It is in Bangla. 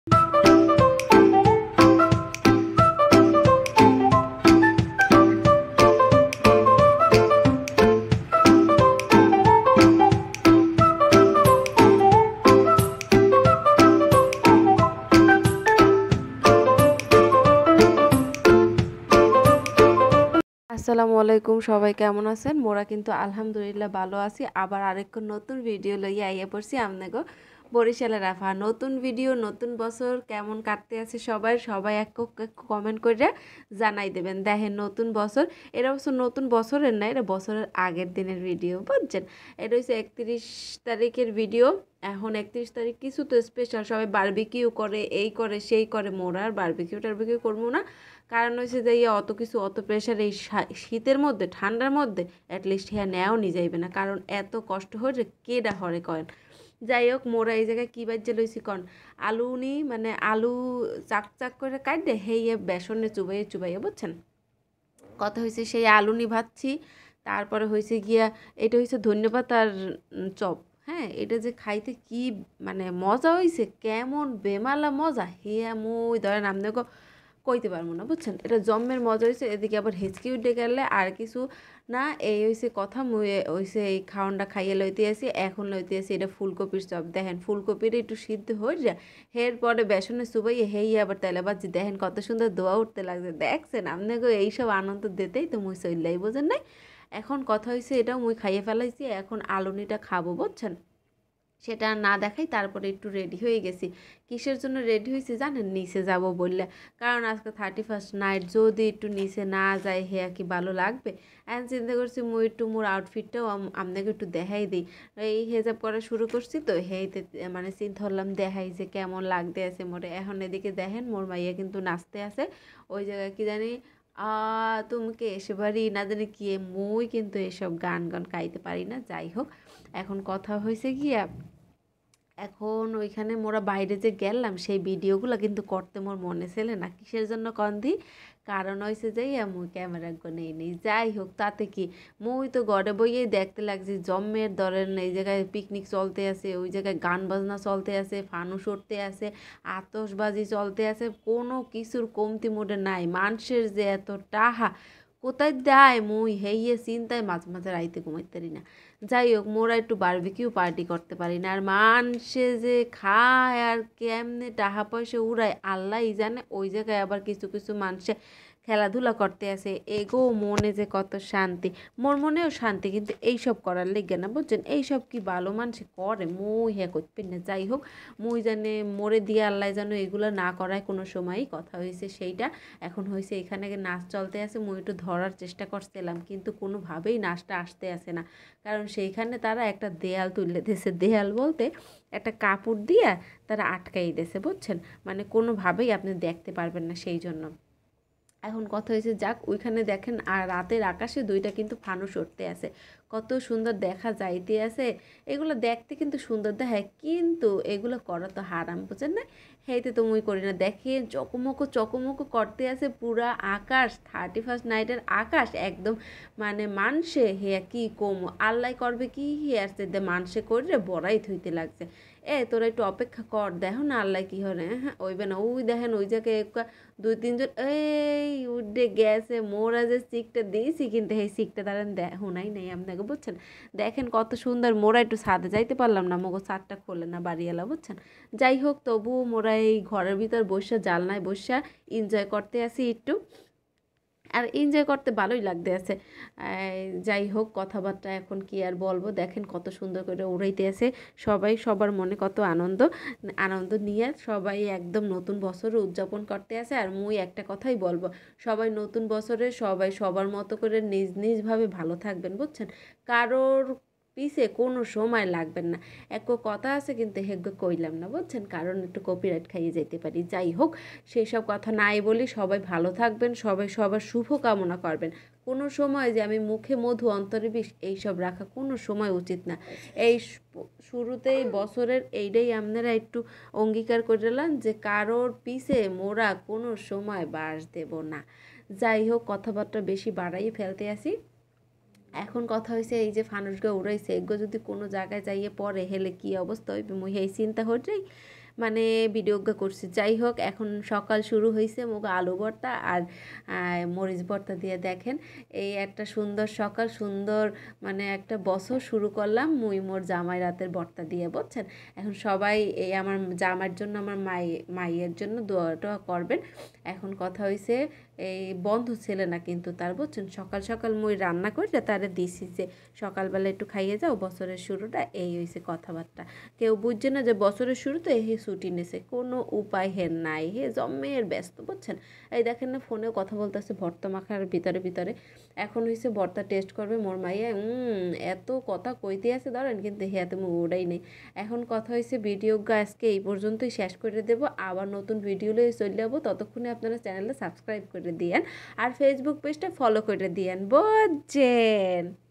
আসসালামু আলাইকুম, সবাই কেমন আছেন? মোরা কিন্তু আলহামদুলিল্লাহ ভালো আছি। আবার আরেক নতুন ভিডিও লইয়া আইয়া পড়ছি আপনাকে বরিশালের আফা। নতুন ভিডিও, নতুন বছর কেমন কাটতে আছে সবাই সবাই এক কমেন্ট করে জানাই দেবেন। দেখেন নতুন বছর, এটা অবশ্য নতুন বছরের না, এটা বছরের আগের দিনের ভিডিও, বুঝছেন? এটা হচ্ছে 31 তারিখের ভিডিও। এখন 31 তারিখ কিছু তো স্পেশাল, সবাই বারবিকিউ করে, এই করে সেই করে। মোরা আর বারবিকিউ টারবিকিউ করবো না, কারণ হচ্ছে যে অত কিছু অত প্রেশার এই শীতের মধ্যে ঠান্ডার মধ্যে অ্যাটলিস্ট হ্যাঁ নেওয়াও নি যাইবে না, কারণ এত কষ্ট হয়ে যে কেডা হরে কয়েন। যাই হোক, মোরা এই জায়গায় কী বাজ্যে লইছি কন, আলু নি মানে আলু চাক চাক করে কাটে হেয়ে বেসনে চুবাইয়ে চুবাইয়ে, বুঝছেন? কথা হয়েছে সেই আলু নি ভাজছি। তারপরে হয়েছে গিয়া এটা হয়েছে ধন্যবাদ আর চপ। হ্যাঁ, এটা যে খাইতে কি মানে মজা হয়েছে, কেমন বেমালা মজা, হে মুই ধরেন আপনাকে কইতে পারবো না, বুঝছেন? এটা জম্মের মজা হয়েছে। এদিকে আবার হেঁচকি উঠে গেলে আর কিছু না, এই হয়েছে কথা। মুই হয়েছে এই খাওয়ানটা খাইয়ে লইতে আসি, এখন লইতে আসি এটা ফুলকপির চপ। দেখেন ফুলকপির একটু সিদ্ধ হয়ে যায়, এরপরে বেসনে চুবাইয়ে হেই আবার তেলে ভাজি। দেখেন কত সুন্দর দোয়া উঠতে লাগছে, দেখছেন? আপনাকে এইসব আনন্দ দিতেই তো মুই চললাই, বোঝেন নাই? এখন কথা হয়েছে এটাও মুই খাইয়ে ফেলাইছি, এখন আলুনিটা খাবো, বুঝছেন? সেটা না দেখাই তারপরে একটু রেডি হয়ে গেছি। কিসের জন্য রেডি হয়েছি জানেন? নিচে যাব বললে, কারণ আজকে 31st নাইট, যদি একটু নিচে না যায় হে কি ভালো লাগবে। এখন চিন্তা করছি মুই একটু মোর আউটফিটটাও আপনাকে একটু দেখাই দিই। এই হেজাব করা শুরু করছি তো হেইতে মানে চিন্তা করলাম দেখাই যে কেমন লাগতে আছে মোরে। এখন এদিকে দেখেন মোর মাইয়া কিন্তু নাচতে আছে ওই জায়গায়, কি জানি তুমকে এসে পারি না জানি কি, মুই কিন্তু এসব গান গান গাইতে পারি না। যাই হোক, এখন কথা হয়েছে গিয়া, এখন ওইখানে মোরা বাইরে যে গেলাম সেই ভিডিওগুলো কিন্তু করতে মোর মনে ছেলে না। কিসের জন্য কন্দি, কারণ হয়েছে যে মুই ক্যামেরা নেই নেই। যাই হোক, তাতে কি, মুই তো ঘরে বইয়েই দেখতে লাগছি জম্মের ধরেন এই জায়গায় পিকনিক চলতে আছে, ওই জায়গায় গান বাজনা চলতে আছে, ফানুস উঠতে আছে, আতশবাজি চলতে আছে, কোনো কিছুর কমতি মোটে নাই। মানুষের যে এত টাহা কোথায় দেয় মুই হেইয়ে চিন্তায় মাঝে মাঝে রাইতে ঘুমাইতে পারি না। যাই হোক, মোরা একটু বারবিকিউ পার্টি করতে পারি না, আর মানুষে যে খায় আর কেমনে টাকা পয়সা উড়ায় আল্লাহই জানে। ওই জায়গায় আবার কিছু কিছু মানুষে খেলাধুলা করতে আসে, এগো মনে যে কত শান্তি। মোর মনেও শান্তি, কিন্তু এইসব করার লেগে না, বুঝছেন? এইসব কি ভালো মানুষে করে, মুই হ্যাঁ করতে না। যাই হোক, মুই জানে মোরে দিয়ে আল্লাহ যেন এগুলো না করায় কোনো সময়ই। কথা হয়েছে সেইটা। এখন হয়েছে এখানে নাচ চলতে আছে, মুই একটু ধরার চেষ্টা করছিলাম, কিন্তু কোনোভাবেই নাচটা আসতে আসে না, কারণ সেইখানে তারা একটা দেয়াল তুলে দিয়েছে। দেয়াল বলতে একটা কাপড় দিয়ে তারা আটকাই দিয়েছে, বুঝছেন? মানে কোনোভাবেই আপনি দেখতে পারবেন না, সেই জন্য। এখন কথা হয়েছে যাক, ওইখানে দেখেন আর রাতের আকাশে দুইটা কিন্তু ফানুস উঠতে আছে, কত সুন্দর দেখা যাইতে আছে। এগুলো দেখতে কিন্তু সুন্দর দেখায়, কিন্তু এগুলো করা তো হারাম, বুঝেন না? হেইতে তো মুই করি না। দেখে চকমকো চকমকো করতে আছে পুরা আকাশ, 31st নাইটের আকাশ একদম। মানে মানসে হে কি কম, আল্লাহ করবে কি হে আসছে মানসে করে বড়াই থইতে লাগছে। তোরা একটু অপেক্ষা কর, দেখো না আল্লাহ কি হরে। হ্যাঁ ওইবে না, ওই দেখেন ওই জায়গায় দুই তিনজন এই উঠে গেছে। মোরা যে সিকটা দিয়েছি, কিন্তু এই সিকটা তারা শোনাই নেই আপনাকে, বুঝছেন? দেখেন কত সুন্দর। মোরা একটু ছাদে যাইতে পারলাম না, মোগো ছাদটা খোলে না বাড়িওয়ালা, বুঝছেন? যাই হোক, তবু মোরা এই ঘরের ভিতর বসে জালনায় বসে এনজয় করতে আসি একটু, আর এনজয় করতে ভালোই লাগতে আছে। যাই হোক, কথাবার্তা এখন কি আর বলবো, দেখেন কত সুন্দর করে উড়াইতে আছে সবাই, সবার মনে কত আনন্দ। আনন্দ নিয়ে সবাই একদম নতুন বছর উদযাপন করতে আছে। আর মুই একটা কথাই বলবো, সবাই নতুন বছরে সবাই সবার মতো করে নিজ নিজভাবে ভালো থাকবেন, বুঝছেন? কারোর পিছে কোনো সময় লাগবেন না। এক কথা আছে কিন্তু হেগ্য কইলাম না, বুঝছেন? কারণ একটু কপিরাইট খাইয়ে যেতে পারি। যাই হোক, সেই সব কথা নাই বলি, সবাই ভালো থাকবেন, সবাই সবার শুভ কামনা করবেন। কোনো সময় যে আমি মুখে মধু অন্তরে বিষ এইসব রাখা কোনো সময় উচিত না। এই শুরুতেই বছরের এইটাই আপনারা একটু অঙ্গীকার করে নিলাম যে কারোর পিছে মোরা কোনো সময় বাস দেব না। যাই হোক, কথাবার্তা বেশি বাড়াই ফেলতে আসি। এখন কথা হয়েছে এই যে ফানুসগা উড়াইছে, এগুলো যদি কোনো জায়গায় যাইয়ে পড়ে হেলে কি অবস্থা হইবে, মুই এই চিন্তা হয়ে যাই। মানে ভিডিও করছি। যাই হোক, এখন সকাল শুরু হয়েছে মুগ আলু ভর্তা আর মরিচ ভর্তা দিয়ে। দেখেন এই একটা সুন্দর সকাল, সুন্দর মানে একটা বছর শুরু করলাম মুই মোর জামাই রাতের ভর্তা দিয়ে, বুঝছেন। এখন সবাই এই আমার জামাইয়ের জন্য, আমার মাইয়ের জন্য দোয়াটা করবেন। এখন কথা হয়েছে এই বন্ধ ছেলে না কিন্তু তার, বুঝছেন। সকাল সকাল মুই রান্না করে তারে দিছি যে সকালবেলা একটু খাইয়ে যাও, বছরের শুরুটা। এই হয়েছে কথাবার্তা। কেউ বুঝছে না যে বছরের শুরুতে হে ছুটি নেছে, কোনো উপায় হে নাই, হে জম্মের ব্যস্ত, বুঝছেন। এই দেখেন না ফোনেও কথা বলতেছে ভর্তা মাখার ভিতরে ভিতরে। এখন হয়েছে ভর্তা টেস্ট করবে মোর মাইয়া। এত কথা কইতে আছে ধরেন, কিন্তু হে এত ওটাই নেই। এখন কথা হয়েছে ভিডিও আজকে এই পর্যন্তই শেষ করে দেব। আবার নতুন ভিডিও লয়ে চলে যাবো। ততক্ষণে আপনারা চ্যানেলটা সাবস্ক্রাইব করে দিয়েন আর ফেসবুক পেজটা ফলো করে দিয়েন, বুঝছেন।